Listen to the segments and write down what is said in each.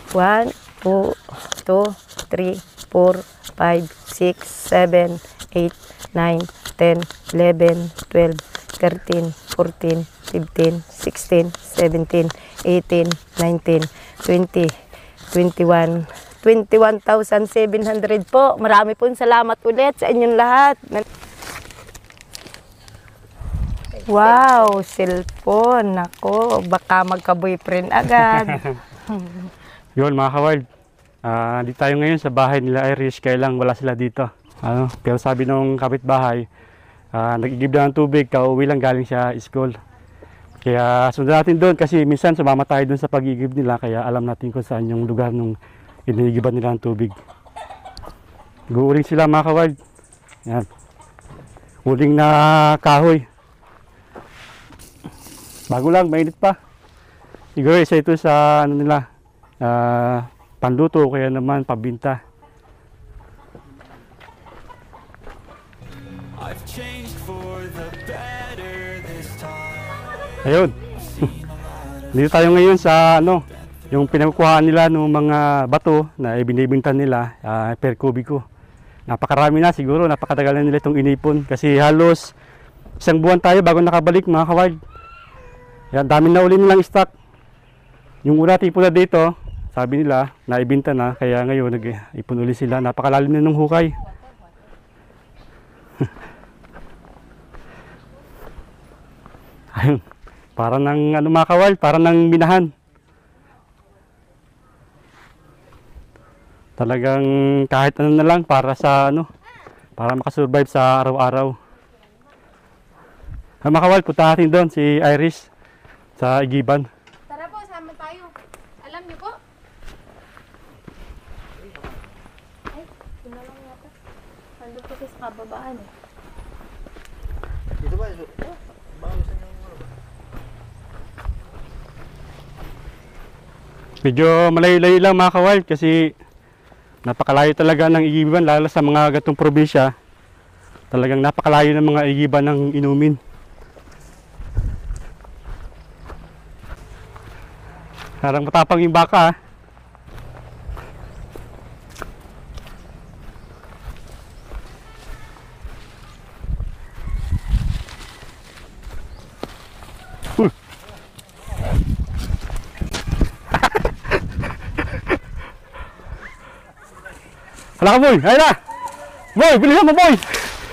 1, 2, 2, 3, 4, 5, 6, 7, 8, 9, 10, 11, 12, 13, 14, 15, 16, 17, 18, 19, 20, 21, 21,700 po. Marami pong salamat ulit sa inyong lahat. Wow, cellphone. Ako, baka magka-boyfriend agad. Yun mga ka-wild, di tayo ngayon sa bahay nila Irish, kaya lang wala sila dito. Pero sabi nung kapitbahay, nag-igib lang ng tubig, kauwi lang galing siya school. Kaya sundan natin doon kasi minsan sumama tayo doon sa pag-igib nila, kaya alam natin kung saan yung lugar nung inigiban nila ng tubig. Guuling sila mga ka-wild. Yan. Uling na kahoy. Bago lang, mainit pa. Siguro isa ito sa ano nila, panluto kaya naman pabinta. Ayun. Dito tayo ngayon sa ano, yung pinagkuhaan nila ng mga bato na ibinibintan nila per kubiko. Napakarami na siguro, napakatagal na nila itong inipon kasi halos isang buwan tayo bago nakabalik mga ka-wild. Yan, dami na uli nilang stock. Yung una tipo na dito, sabi nila, naibinta na, kaya ngayon nag-ipon uli sila. Napakalalim na ng hukay. Ayun, para ng ano mga ka-wild, para ng minahan. Talagang kahit ano na lang para sa ano, para makasurvive sa araw-araw. Mga ka-wild, punta natin doon si Iris sa igiban. Tara po, sama tayo. Alam niyo po? Ay, yun na lang yata. Nandun po sa kababaan eh. Dito ba? Bawasan yung Medyo malayo-layo lang mga ka-wild kasi napakalayo talaga ng igiban, lalo sa mga gatong probinsya. Talagang napakalayo ng mga igiban ng inumin. Parang matapang yung baka. Hala ka boy, ayun na! Boy, bilisan mo boy!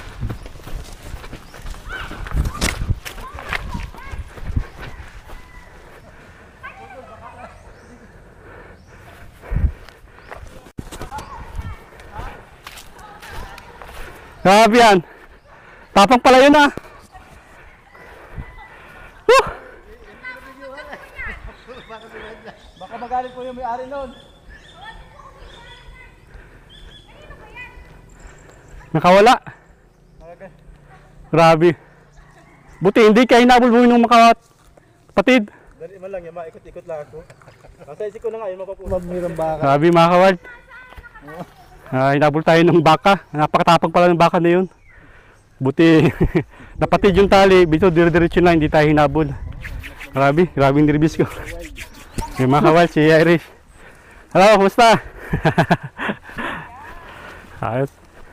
Grabe yan. Tapang pala yun ah. baka magalit po yung may-ari nun. Nakawala. Grabe. Buti hindi kayo hinabulbuhin ng mga kapatid. Dali man lang yan, maikot-ikot lang ako. Kasi isip ko na nga yun, mapapumabmirang baka. Grabe mga kawad. Hinabol tayo ng baka. Napakatapang pala ng baka na yun. Buti napatid yung tali. Bito dire-diretso lang, hindi tayo hinabol. Grabe, grabe yung nervous ko. Yung mga kawad, si Iris. Hello, kumusta? Ayos.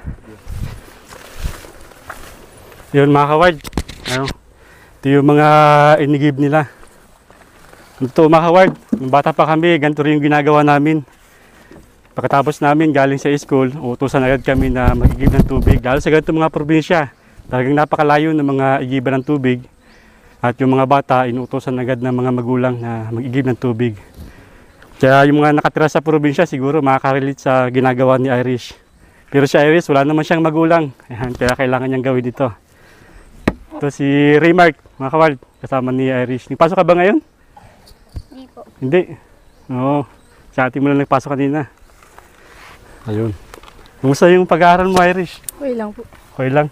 Yun mga kawad. Ano? Ito yung mga inigib nila. Ito mga kawad, nung bata pa kami, ganito rin yung ginagawa namin. Pagkatapos namin galing sa school, utusan agad kami na mag-igib ng tubig. Lalo sa ganito mga probinsya, talagang napakalayo ng mga igiban ng tubig. At yung mga bata, inuutosan agad ng mga magulang na mag-igib ng tubig. Kaya yung mga nakatira sa probinsya, siguro makakarelate sa ginagawa ni Irish. Pero si Irish, wala naman siyang magulang. Ayan, kaya kailangan niyang gawin dito. Ito si Raymark, mga kawal, kasama ni Irish. Nagpasok ka ba ngayon? Hindi po. Hindi. Oo. Sa atin mo lang nagpasok kanina. Ayun. Kumusta yung pag-aaral mo, Irish? Okay lang po. Okay lang.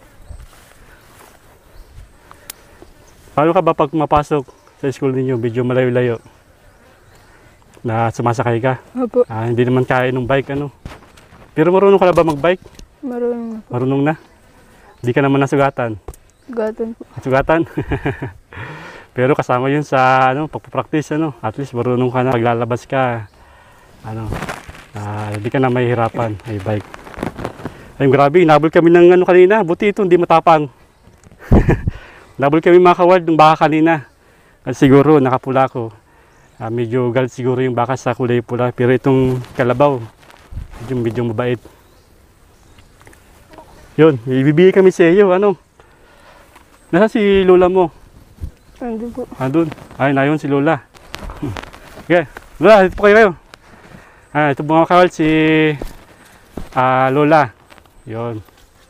Paano ka ba pag mapasok sa school ninyo? Medyo malayo-layo. Na sumasakay ka? Opo. Hindi naman kaya ng bike, ano? Pero marunong ka na ba mag-bike? Marunong na po. Marunong na? Hindi ka naman nasugatan? Sugatan po. Sugatan? Pero kasama yun sa ano, pagpapractice, ano? At least marunong ka na, paglalabas ka. Hindi ka na mahihirapan, ay bike. Ay, grabe, inabol kami ng ano kanina. Buti ito, hindi matapang. Inabol kami mga kawad ng baka kanina. Kasi siguro, nakapula ko. Medyo galit siguro yung baka sa kulay pula. Pero itong kalabaw, medyo mabait. Yun, ibibigay kami sa iyo. Nasa si Lola mo? Andun po. Andun. Ay, nayon si Lola. Okay, Lola, dito po kayo. Ito mga kawal, si Lola. Yun.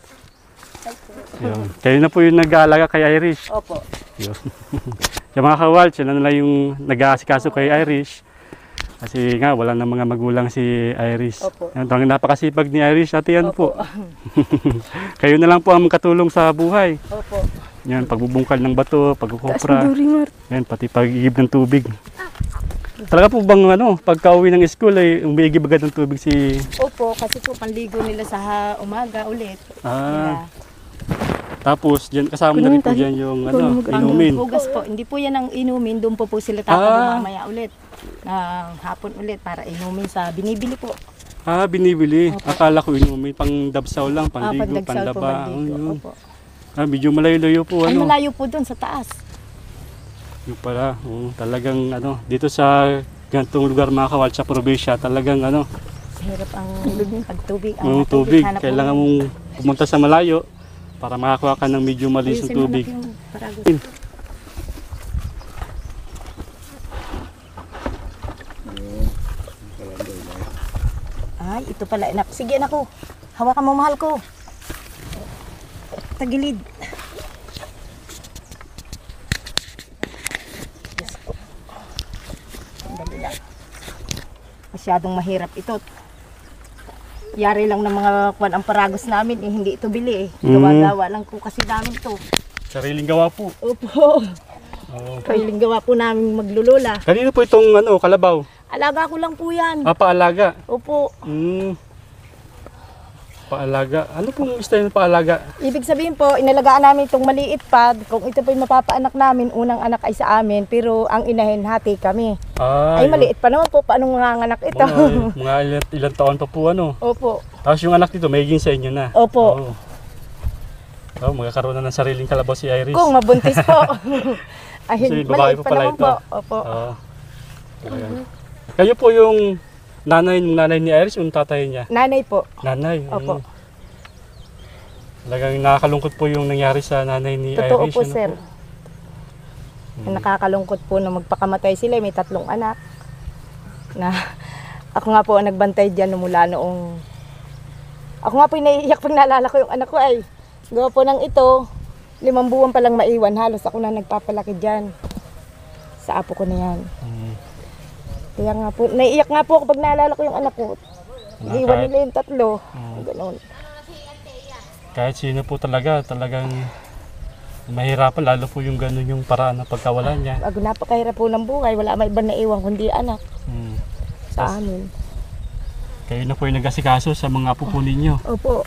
Yun. Kayo na po yung nag-aalaga kay Irish. Opo. Yun. Yung mga kawal, sila na lang yung nag-aasikaso kay Irish. Kasi nga, wala na mga magulang si Irish. Opo. Yan, napakasipag ni Irish. Ate, yan po. Kayo na lang po ang makatulong sa buhay. Opo. Yan, pagbubungkal ng bato, pagkukupra. Yan, pati pag-iigib ng tubig. Talaga po bang pagka-uwi ng school ay umiigib agad ng tubig si... Opo, kasi po panligo nila sa umaga ulit. Tapos dyan, kasama na rin po dyan yung inumin. Hugas po, hindi po yan ang inumin, doon po sila tatapon mamaya ulit. Hapon ulit para inumin sa binibili po. Binibili. Opo. Akala ko inumin, pang dabsaw lang, panligo, Pagdagsaw po, pandaba. panligo. Opo. Medyo malayo-layo po. Ay, malayo po doon sa taas. Yung pala, talagang dito sa ganitong lugar mga kawal, sa probinsya, talagang Hirap ang pagtubig. Ang tubig, kailangan mong pumunta sa malayo para makakuha ka ng medyo malinis ng tubig. Ay, ito pala anak. Sige anak ko, hawakan mo mahal ko. Tagilid. Yes po. Dali lang. Masyadong mahirap ito. Yari lang ng mga kwan ang paragos namin hindi ito bili Gawa-gawa lang po kasi namin to. Sariling gawa po. Opo. Sariling gawa po namin maglulula. Kanino po itong kalabaw? Alaga ko lang po yan. Paalaga? Opo. Paalaga. Ano pong style ng paalaga? Ibig sabihin po, inalagaan namin itong maliit pa. Kung ito po yung mapapaanak namin, unang anak ay sa amin, pero ang inahin hati kami. Ay, maliit pa naman po. Paano manganganak ito? Mga ilang taon pa po Opo. Tapos yung anak dito, magiging sa inyo na? Opo. Magkakaroon na ng sariling kalabaw si Iris. Kung mabuntis po. Ay, Kasi babae maliit pa pa pala naman ito. po. Opo. Kayo po yung nanay ni Iris, yung tatay niya? Nanay po. Nanay? Opo. Talagang nakakalungkot po yung nangyari sa nanay ni Totoo Iris. po, sir. Nakakalungkot po na magpakamatay sila. May 3 anak. Ako nga po ang nagbantay dyan mula noong... Ako nga po yung naiiyak pag naalala ko yung anak ko ay. Gawa po ng ito, 5 buwan pa lang maiwan. Halos ako na nagpapalaki dyan. Sa apo ko na yan. Kaya nga po, naiiyak nga po ako pag naalala ko yung anak ko. Iwan nila yung 3. Ganoon. Kahit sino po talagang mahirapan, lalo po yung gano'n yung paraan ng pagkawala niya. Napakahirap po ng buhay, wala may ibang naiwan kundi anak sa amin. Kayo na po yung nag-asikaso sa mga apo po ninyo. Opo.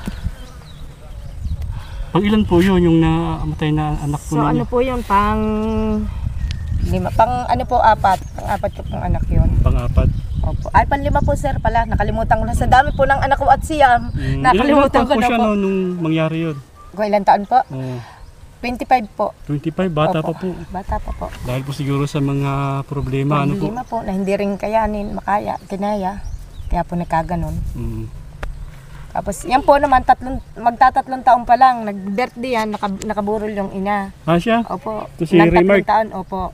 Pang ilan po yun yung namatay na anak po So ninyo? ano po yun, pang 5, pang 4 ko pong anak yun. Pang-4. Opo. Ay, pang 5 po sir pala, nakalimutan ko na sa dami po ng anak ko at siyam. Nakalimutan ko na siya po. nung mangyari yun? Kung ilang taon po? 25 po. 25, bata Opo. pa po. Bata pa po. Dahil po siguro sa mga problema, Problema po na hindi rin kinaya. Kaya po nagkaganon. Tapos yan po naman, magta-3 taon pa lang, nag-birthday yan, nakaburol yung ina. Siya? Opo. Ito si Remark? 3 taon, opo.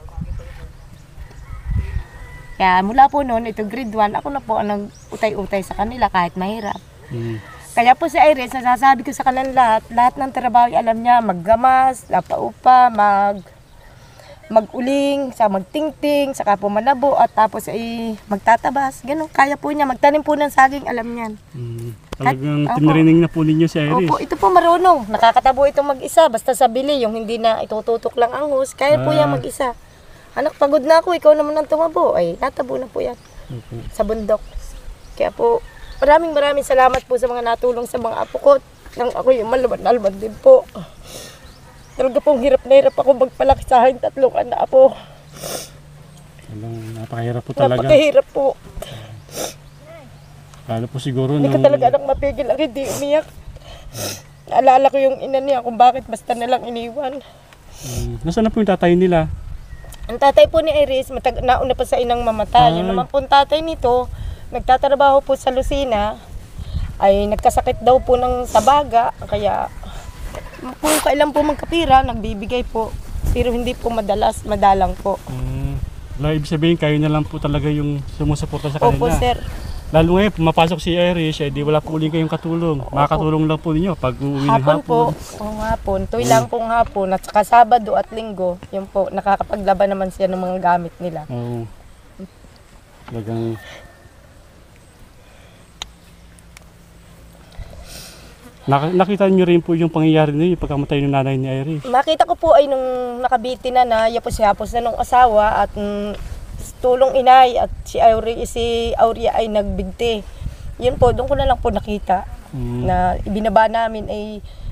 Kaya mula po noon, ito grade 1, ako na po ang nag-utay-utay sa kanila kahit mahirap. Kaya po si Iris, nasasabi ko sa kanila lahat ng trabaho alam niya, maggamas, lapaupa, mag-uling, magtingting, saka po manabo, at tapos ay magtatabas. Ganun, kaya po niya, magtanim po ng saging, alam niyan. Talagang tinrining na po ninyo si Iris. Opo, ito po marunong. Nakakatabo itong mag-isa, basta sa bili, yung hindi na itututok lang ang hose, kaya po yan mag-isa. Anak, pagod na ako, ikaw naman ang tumabo. Ay, natabo na po yan sa bundok. Kaya po, maraming salamat po sa mga natulong sa mga apo ko. Nang ako yung malabad din po. Talaga pong hirap na hirap ako magpalaki sa akin 3 anak po. Napakahirap po talaga. Napakahirap po. Lalo po siguro Hindi ko talaga anak mapigil ang hindi umiyak. Naalala ko yung ina niya kung bakit basta nalang iniwan. Nasaan na po yung tatay nila? Ang tatay po ni Iris, nauna pa sa inang mamatay. Yung naman po ang tatay nito, nagtatrabaho po sa Lucena, ay nagkasakit daw po ng sabaga, kaya kung kailan po magkapira, nagbibigay po. Pero hindi po madalang po. Wala, ibig sabihin kayo na lang po talaga yung sumusuporta sa kanila. Opo, sir. Lalo ngayon, pumapasok si Irish, di wala po uling kayong katulong. Makakatulong lang po ninyo pag uuwi ng Hapon po, hapon. o hapon, tuy lang pong hapon, at saka Sabado at Linggo, yun po, nakakapaglaban naman siya ng mga gamit nila. Oo. Talagang... Nakita niyo rin po yung pangyayari niyo, yung pagkamatay ng nanay ni Irish. Makita ko po ay nung nakabiti na yapos-yapos na nung asawa at tulong inay at si Aurea ay nagbigti. Yun po, doon ko na lang po nakita na ibinaba namin ay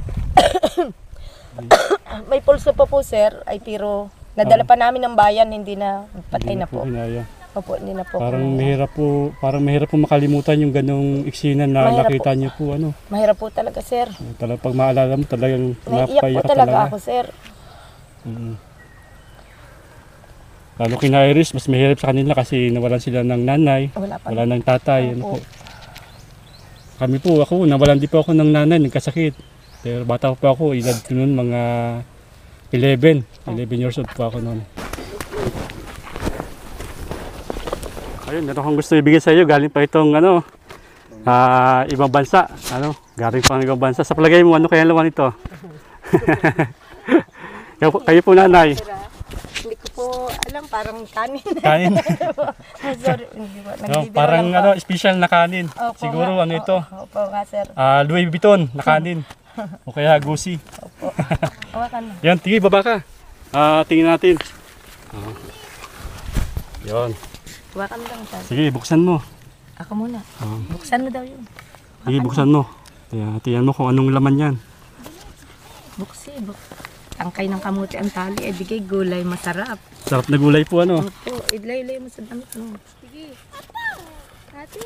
may pulso pa po sir, ay pero nadala pa namin ng bayan, hindi na patay na po. Hinaya. Opo, hindi na po. Parang mahirap po makalimutan yung ganong eksena na Mahirap nakita niyo po ano. Mahirap po talaga sir. Talagang pag maalala mo talagang Naiiyak po napapayak talaga ako sir. Lalo kina Iris, mas mahirap sa kanila kasi nawalan sila ng nanay, Wala pa. wala ng tatay. Ano Opo. po. Kami po, nawalan din po ako ng nanay, nagkasakit. Pero bata pa ako, edad ko noon mga 11 years old po ako noon. Ayun, meron akong gusto ibigay sa iyo, galing pa itong ibang bansa. Galing pa ng ibang bansa. Sa palagay mo, ano kaya ang laman ito? kayo po nanay. Hindi ko po alam, parang kanin. Kanin. Sorry, hindi po. No, parang special na kanin. Opo, Siguro nga. ito. Opo nga sir. Louis Vuitton na kanin. O kaya Gucci. Opo. Hawakan mo. Yan, tingin baba ka. Tingin natin. Yan. Hawakan mo lang sir. Sige, buksan mo. Ako muna. Buksan mo daw yun. Sige, buksan mo. Tingnan mo kung anong laman yan. Tangkay ng kamuti ang tali, ay bigay gulay, masarap. Sarap na gulay po Opo, idlay-lay mo sa damit mo. Sige. Ate.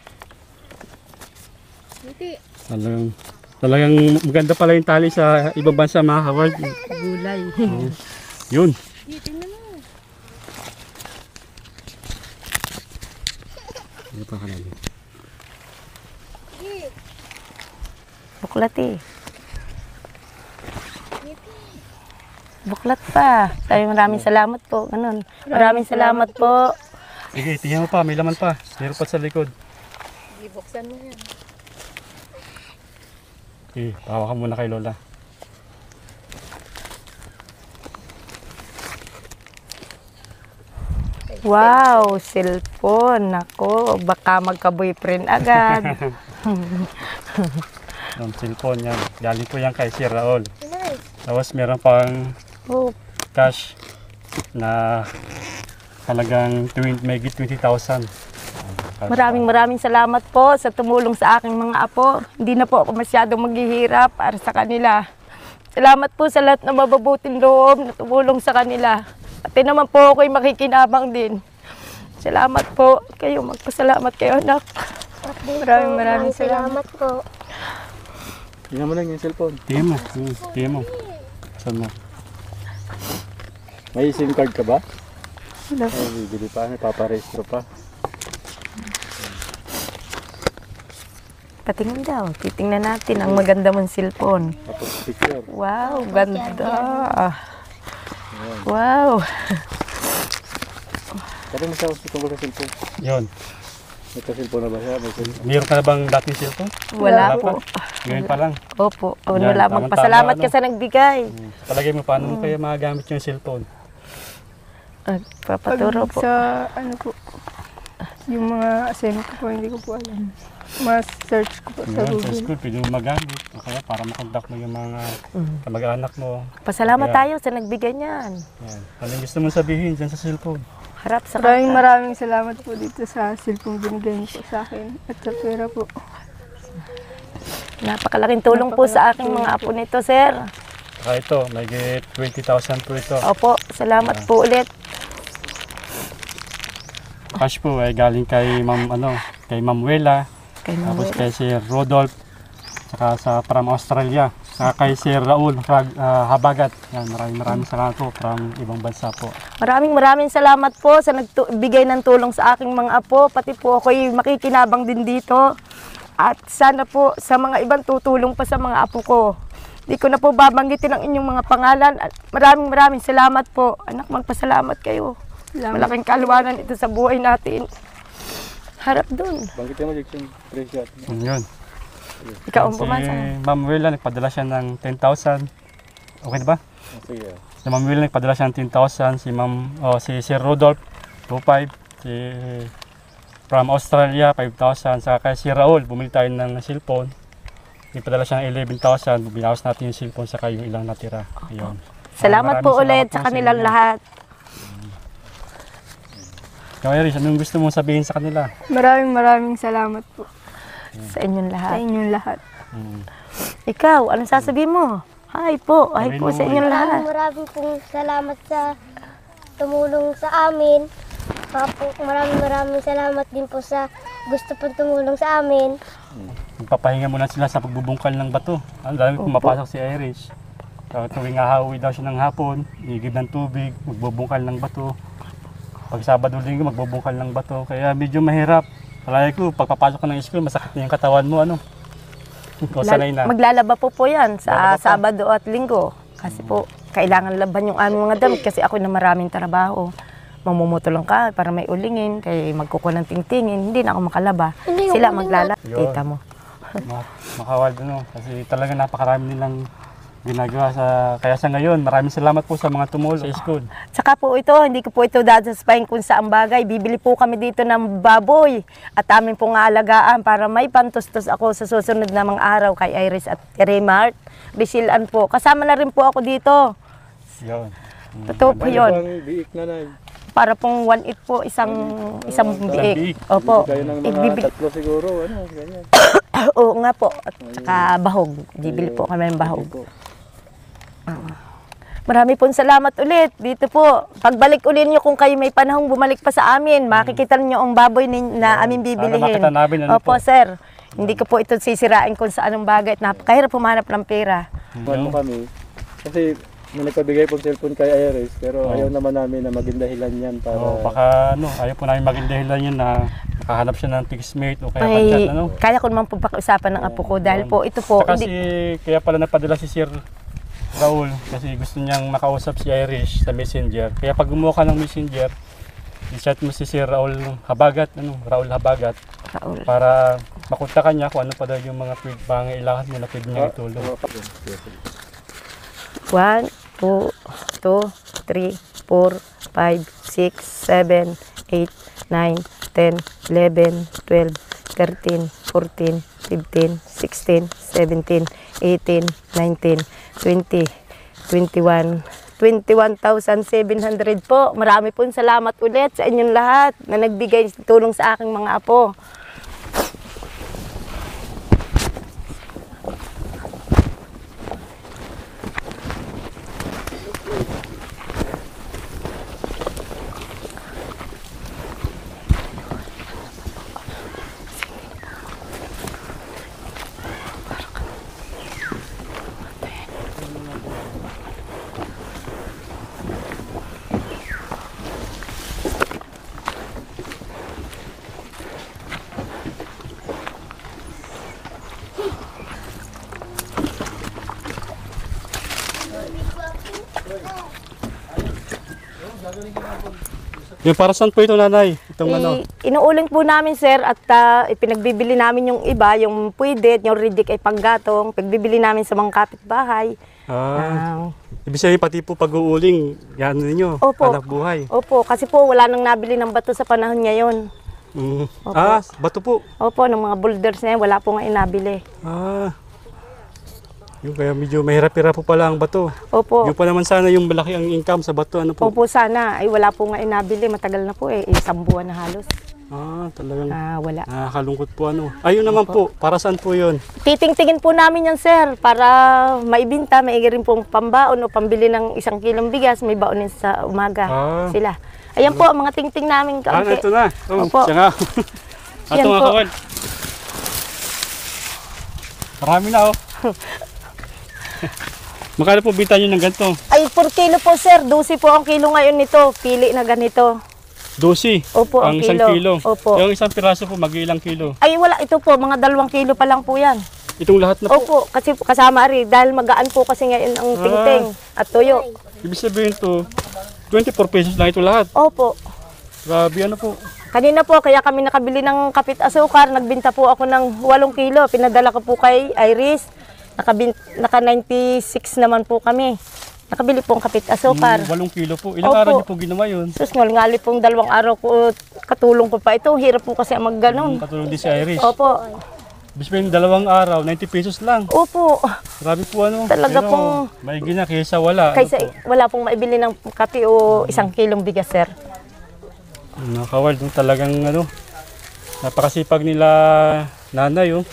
Ngiti. Talagang maganda pala yung tali sa ibang bansa mga Howard. Gulay. Yun. Sige, tingnan mo. Ano pa kanali? Sige. Buklat eh. Buklat pa. Sabi maraming salamat po. Ganun. Maraming salamat po. Sige, tingnan mo pa, may laman pa. Meron pa sa likod. Sige, buksan mo yan. Okay, pahawa ka muna kay Lola. Wow, cellphone. Nako, baka magka-boyfriend agad. Yung cellphone yan. Galing po yan kay Sir Raul. Nice. Tapos meron pang Oh, cash na halagang may 20,000. maraming salamat po sa tumulong sa aking mga apo. Hindi na po ako masyadong maghihirap para sa kanila. Salamat po sa lahat ng mababuting loob na tumulong sa kanila. Pati naman po ako'y makikinabang din. Salamat po. Kayo, magpasalamat kayo, anak. Maraming salamat po. Tingnan mo lang yung cellphone. Tingnan mo. Tingnan mo. Saan mo? May SIM card ka ba? Wala. Ay, bibili pa. Paparehistro pa. Patingin daw. Titingnan natin ang maganda mong cellphone. Tapos picture. Wow, ganda. Wow. Kasi masaya ko tungkol sa cellphone. Yun. May cellphone na ba siya? May cellphone. Meron ka na bang dating cellphone? Wala po. Ngayon pa lang. Opo. Yan, Wala. tamang-tama, Magpasalamat ka ano? sa nagbigay. Palagay mo, paano mo kaya magagamit yung cellphone? Papaturo po. Sa ano po, yung mga assignment ko po, hindi ko po alam. Mas search ko po sa Ngayon, sa Google. school, pwede mo magamit. O kaya para makontak mo yung mga kamag-anak mo. Pasalamat Kaya- tayo sa nagbigay niyan. Yan. Anong gusto mong sabihin dyan sa cellphone? Harap sa Maraming salamat po dito sa cellphone binigay niyo po sa akin at sa pera po. Napakalaking tulong po sa aking mga apo nito, sir. Saka ito, may 20,000 po ito. Opo, salamat po ulit. cash po ay galing kay kay Ma'am Wela, Kay tapos Manuel. kay Sir Rodolph, saka from Australia, saka kay Sir Raul Habagat. Yan, maraming salamat po from ibang bansa po. Maraming salamat po sa nagbigay ng tulong sa aking mga apo. Pati po ako'y makikinabang din dito. At sana po sa mga ibang tutulong pa sa mga apo ko. Di ko na po babanggitin ang inyong mga pangalan. At maraming salamat po. Anak, magpasalamat kayo. Malaking kaluwanan ito sa buhay natin. Harap dun. Bangkitin mo, Jackson. Presyo. Yun. Ikaw ang Si pumansa. Ma'am Wela, nagpadala siya ng 10,000. Okay na ba? Sige. Si Ma'am Wela, nagpadala siya ng 10,000. Si Sir Rodolph, 2,500. Si from Australia, 5,000. Saka kay si Raul, bumili tayo ng cellphone. Nagpadala siya ng 11,000. Binawas natin yung cellphone saka yung ilang natira. Ayun. Salamat po Maraming ulit sa po kanilang inyo. lahat. Ikaw, Iris, anong gusto mong sabihin sa kanila? Maraming salamat po Sa inyong sa lahat. inyong lahat. Ikaw, anong sasabihin mo? Hi po. Hi Sabihin po mo, sa inyong lahat. Maraming pong salamat sa tumulong sa amin. Maraming salamat din po sa gusto pong tumulong sa amin. Magpapahinga muna sila sa pagbubungkal ng bato. Ang dami pumapasok si Irish. So, tuwing hahawi daw siya ng hapon, igib ng tubig, magbubungkal ng bato. Pag Sabado Linggo, magbubungkal ng bato. Kaya medyo mahirap. Palagi ko, pagpapasok ka ng school, masakit na yung katawan mo, O sanay na. Maglalaba po yan sa Lalaba pa. Sabado at Linggo. Kasi po, kailangan laban yung aming mga damit kasi ako na maraming trabaho. Mamumuto lang ka para may ulingin, kaya magkukuha ng tingtingin, hindi na ako makalaba. Hindi, Sila yung maglalaba. Yun. Tita mo. Makawal, Kasi talaga napakarami nilang ginagawa kaya sa ngayon, maraming salamat po sa mga tumulong sa school. Saka po ito, hindi ko po ito dadasapahin kung saang bagay. Bibili po kami dito ng baboy at amin pong aalagaan para may pantustos ako sa susunod na mga araw kay Iris at Remart. Bisilan po. Kasama na rin po ako dito. Yun. Totoo po yun. Ang biik na na. Para pong 1-8 po, isang biik. biik. Opo. Kayo ng mga Ibibili- tatlo siguro. Ganyan. Oo nga po. At saka bahog. Bibili po kami ng bahog. Marami pong salamat ulit dito po. Pagbalik ulit nyo kung kayo may panahong bumalik pa sa amin, makikita niyo ang baboy na aming bibilihin. makita namin ano Opo, po. sir. Hindi ko po ito sisirain kung saan ang bagay at napakahirap pumanap ng pera. Kuhan mo kami. Kasi may nagpabigay pong cellphone kay Iris, pero ayaw naman namin na maging dahilan yan para... Baka ayaw po namin maging dahilan yun na makahanap siya ng fixmate o kaya Ay, pag-chat, kaya ko naman po pakiusapan ng apo ko dahil po ito po, Saka hindi, kaya pala napadala si Sir Raul kasi gusto niyang makausap si Irish sa messenger. Kaya pag gumawa ka ng messenger, i-chat mo si Sir Raul Habagat, Raul Habagat, Raul. para makunta ka niya kung ano pa daw yung mga pangailangan mo na pwede niya itulong. 1, 2, 3, 4, 5, 6, 7, 8, 9, 10, 11, 12, 13, 14, 15, 16, 17, 18, 19, 20, 21, 21,700 po. Marami pong salamat ulit sa inyong lahat na nagbigay tulong sa aking mga apo. Yung para saan po ito, nanay? Itong ano? Inuuling po namin, sir, at ipinagbibili namin yung iba, yung pwede, yung ridik ay panggatong, pagbibili namin sa mga kapitbahay. Ah, ibig sabihin pati po pag-uuling, yan ninyo, Opo. anak buhay. Opo, kasi po wala nang nabili ng bato sa panahon ngayon. Opo. Bato po. Opo, ng mga boulders na yan, wala po nga inabili. Yung kaya medyo mahirap-hirap po pala ang bato. Opo. Yung pa naman sana yung malaki ang income sa bato. Ano po? Opo sana. Ay wala po nga inabili. Matagal na po eh. Isang buwan na halos. Talagang Wala. nakakalungkot po ano. Ayun naman po, para saan po yun? Titingtingin po namin yan, sir, para maibinta, maigi rin pong pambaon o pambili ng 1 kilong bigas, may baonin sa umaga sila. Ayan po, ang mga tingting namin kaunti. Ito na. Opo. Siya nga. Yan Ito nga po. kawal. Marami na oh. Magkano po bita nyo ng ganito? Ay, 4 kilo po, sir. 12 po ang kilo ngayon nito. Pili na ganito. 12. Opo, ang isang kilo. kilo. Opo. Yung isang piraso po, mag-ilang kilo? Ay, wala. Ito po, mga 2 kilo pa lang po yan. Itong lahat na po? Opo, kasi kasama rin. Dahil magaan po kasi ngayon ang tingting at tuyo. Ibig sabihin to, 24 pesos lang ito lahat. Opo. Grabe ano po. Kanina po, kaya kami nakabili ng kapit asukar. Nagbinta po ako ng 8 kilo. Pinadala ko po kay Iris. Naka 96 naman po kami. Nakabili po ang kapit asukar. 8 kilo po. Ilang Opo. araw niyo po ginawa yun? Sus, ngali pong 2 araw ko katulong ko pa ito. Hirap po kasi ang magganon. Katulong din si Iris. Opo. Ibig sabihin 2 araw, 90 pesos lang. Opo. Grabe po ano. Talaga Pero, pong- maigi na kaysa wala. Kaysa Ano po? wala pong maibili ng kape o 1 kilong bigas, sir. Nakawal, talagang ano, napakasipag nila nanay. Oh.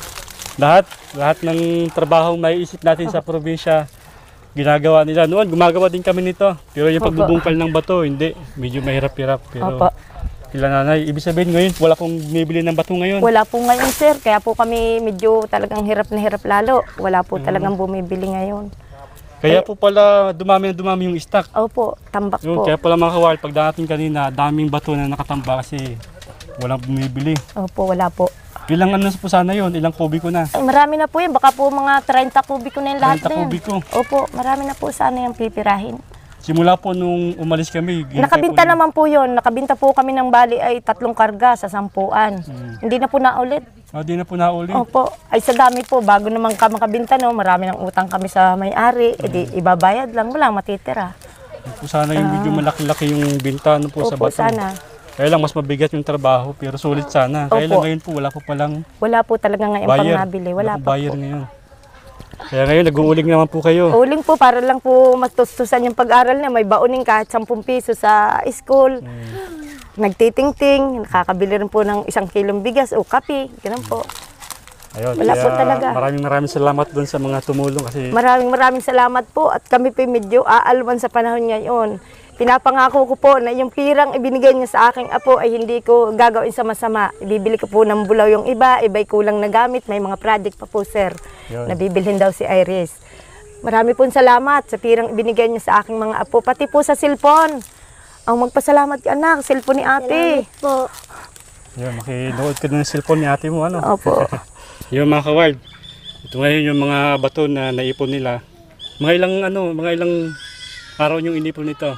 Lahat ng trabaho may isip natin sa probinsya, ginagawa nila. Noon, gumagawa din kami nito. Pero yung Opo. pagbubungkal ng bato, hindi. Medyo mahirap-hirap. Pero Opo. sila nanay, ibig sabihin ngayon, wala pong bumibili ng bato ngayon. Wala po ngayon, sir. Kaya po kami medyo talagang hirap na hirap lalo. Wala po talagang bumibili ngayon. Kaya po pala dumami yung stock. Opo, tambak Yun, po. kaya pala mga kawal, pag dating kanina, daming bato na nakatamba kasi walang bumibili. Opo, wala po. Ilang ano po sana yun? Ilang kubiko na? Ay, marami na po yan. Baka po mga 30 kubiko na yung lahat 30 na yan. kubiko. Opo, marami na po sana yung pipirahin. Simula po nung umalis kami, ginantay Nakabinta po naman po yun. Nakabinta po kami ng bali ay 3 karga sa 10. Hindi na po naulit. Di na po nauli. Opo. Ay sa dami po, bago naman ka makabinta, no, marami ng utang kami sa may-ari. Edi ibabayad lang, wala matitira. Po sana yung medyo malaki-laki yung binta ano po sa Opo, bato. sana. Kaya lang mas mabigat yung trabaho pero sulit sana. Kaya lang Opo. ngayon po wala po palang Wala po talaga ngayon pang buyer. nabili. Wala pong pa buyer po. ngayon. Kaya ngayon nag-uuling naman po kayo. Uling po, para lang po matustusan yung pag-aral niya. May bauning kahit 10 piso sa school. Nagtitingting, nakakabili rin po ng 1 kilong bigas o kape. Ganun po. Ayun, Wala po kaya talaga. maraming salamat doon sa mga tumulong kasi Maraming salamat po at kami po medyo aalwan sa panahon ngayon. Pinapangako ko po na yung pirang ibinigay niya sa aking apo ay hindi ko gagawin sa masama. Ibibili ko po ng bulaw yung iba'y kulang na gamit. May mga project pa po, sir. Yun. Nabibilhin daw si Iris. Marami pong salamat sa pirang ibinigay niya sa aking mga apo. Pati po sa cellphone. Ang magpasalamat ka, anak, cellphone ni ate. Salamat po. yun, makinood ka ng cellphone ni ate mo. Ano? Opo. Yung mga kaward, ito ngayon yung mga bato na naipon nila. Mga ilang araw yung inipon nito.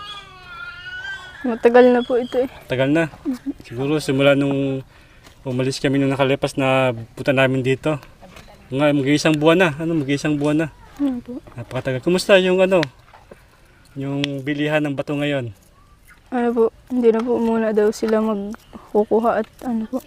Matagal na po ito eh. Tagal na. Siguro simula nung umalis kami nung nakalipas na punta namin dito. Mag-iisang buwan na. Mag-iisang buwan na. Ano po? Napakatagal. Kumusta yung yung bilihan ng bato ngayon? Ano po, hindi na po muna daw sila magkukuha at ano po.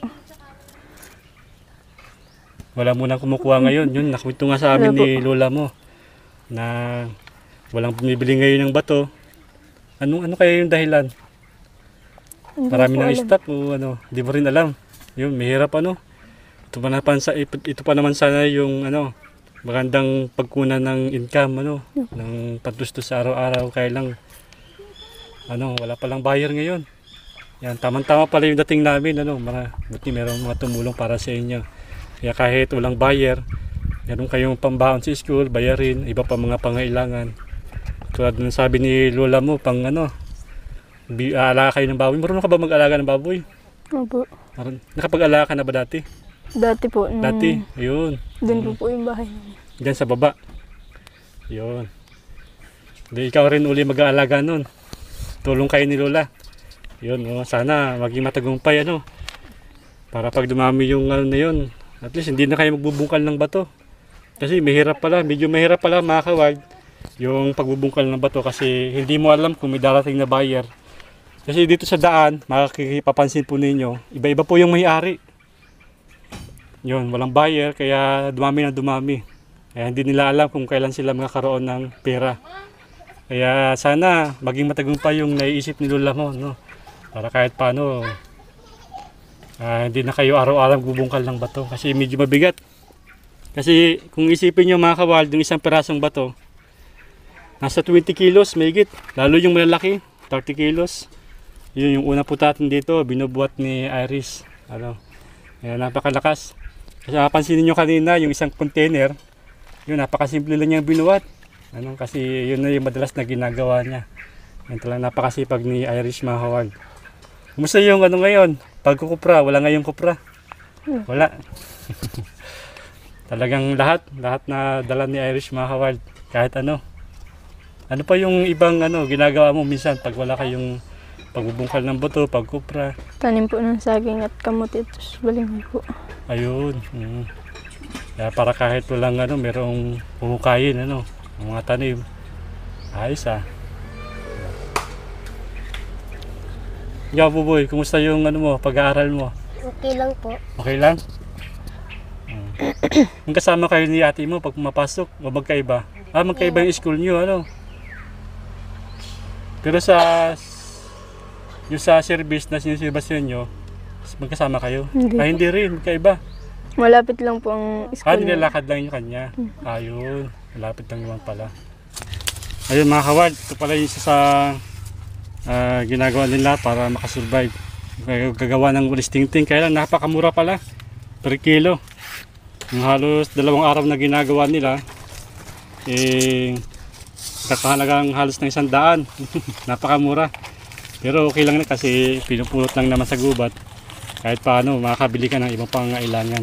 Wala munang kumukuha ngayon. Yun, nakwento nga sa amin Wala po. ni lola mo na walang bumibili ngayon ng bato. Ano kaya yung dahilan? Hindi Marami ko ng alam. stock o di mo rin alam. Yun, mahirap Ito pa naman sana yung magandang pagkunan ng income ng patustos sa araw-araw, kaya lang wala palang buyer ngayon. Yan, tamang-tama pala yung dating namin, buti meron mga tumulong para sa inyo. Kaya kahit walang buyer, meron kayong pambaon sa school, bayarin, iba pa mga pangailangan. Tulad ng sabi ni lola mo, aalaga kayo ng baboy. Marunong ka ba mag-alaga ng baboy? Opo. Nakapag-alaga ka na ba dati? Dati po. Dati, ayun. Doon po yung bahay namin. Diyan sa baba. Yun. Di ikaw rin uli mag-aalaga nun. Tulong kayo ni lola. Yun, sana maging matagumpay para pag dumami yung na yun, at least hindi na kayo magbubungkal ng bato. Kasi medyo mahirap pala mga kawag yung pagbubungkal ng bato kasi hindi mo alam kung may darating na buyer. Kasi dito sa daan, makikipapansin po ninyo, iba-iba po yung may-ari. Yun, walang buyer kaya dumami na dumami. Kaya hindi nila alam kung kailan sila makakaroon ng pera. Kaya sana maging matagumpay yung naiisip ni Lola mo, no? Para kahit paano, hindi na kayo araw-araw bubungkal ng bato kasi medyo mabigat. Kasi kung isipin nyo mga kawild, yung isang perasong bato, nasa 20 kilos, mahigit. Lalo yung malalaki, 30 kilos. Yun yung una po natin dito, binubuhat ni Iris. Ayan, napakalakas. Kasi napansin niyo kanina, yung isang container, yun, napakasimple lang niyang binuhat. Kasi yun na yung madalas na ginagawa niya. Yan talagang napakasipag ni Iris mga kawild. Kumusta yung ngayon? Pagkukupra, wala ngayong kupra? Wala. Talagang lahat na dala ni Iris mga kawild. Kahit ano. Ano pa yung ibang ginagawa mo minsan pag wala kayong pagbubungkal ng bato, pagkupra? Tanim po ng saging at kamote at balinghoy po. Ayun. Kaya para kahit walang merong huhukayin mga tanim. Ayos Ikaw, Buboy, kumusta yung mo, pag-aaral mo? Okay lang po. Okay lang? Yung kasama kayo ni ate mo pag pumapasok, o magkaiba? Magkaiba yung school nyo, Pero yung sa service na sinusilbasan nyo, magkasama kayo? Hindi. Hindi rin, magkaiba. Malapit lang po ang school. Nilalakad lang yung kanya. Ayun, malapit lang naman pala. Ayun mga kawild, ito pala yung isa sa ginagawa nila para makasurvive. Gagawa ng walis tingting, kaya lang napakamura pala per kilo. Yung halos 2 araw na ginagawa nila, kakahalagang halos ng 100. Napakamura. Pero okay lang na kasi pinupulot lang naman sa gubat. Kahit paano makakabili ka ng ibang pangangailangan.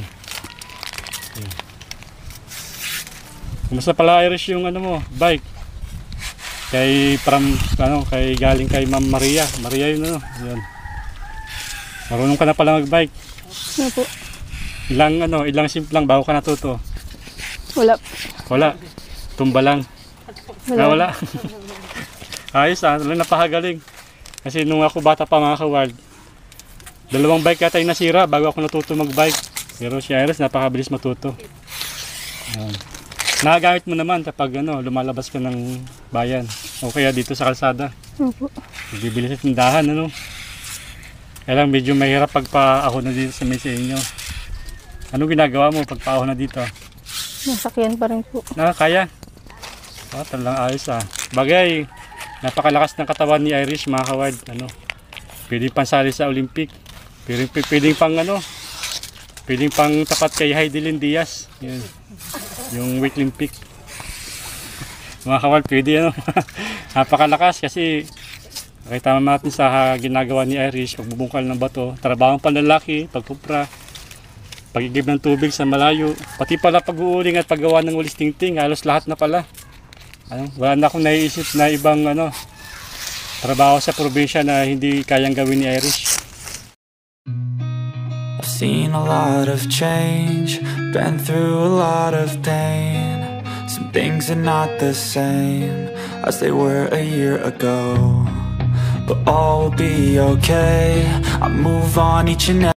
Kumusta pala Iris yung bike? Kay galing kay Ma'am Maria. Maria yun Yun. Marunong ka na pala mag-bike. Ano po? Ilang simplang bago ka natuto? Wala. Tumba lang. Wala. Ayos talagang napakagaling. Kasi nung ako bata pa mga kawild, 2 bike yata yung nasira bago ako natuto mag-bike. Pero si Iris napakabilis matuto. Nagagamit mo naman kapag lumalabas ka ng bayan o kaya dito sa kalsada. Opo. Bibili sa tindahan Kaya lang medyo mahirap pagpa-ahon na dito sa may sa inyo. Anong ginagawa mo pagpa-ahon na dito? Nasakyan pa rin po. Kaya? Talagang ayos Bagay, napakalakas ng katawan ni Iris mga kawild. Pwedeng pansali sa Olympic. Pwedeng pang tapat kay Heidelin Diaz. Yun. Yung weight Olympic. Mga kawild, pwede napakalakas kasi nakita natin sa ginagawa ni Iris, pagbubungkal ng bato, trabahong panlalaki, pagkupra, pag-igib ng tubig sa malayo, pati pala pag-uuling at paggawa ng walis tingting, halos lahat na pala. Wala na akong naiisip na ibang trabaho sa probinsya na hindi kayang gawin ni Iris. I've seen a lot of change, been through a lot of pain. Some things are not the same as they were a year ago, but all will be okay. I move on each and every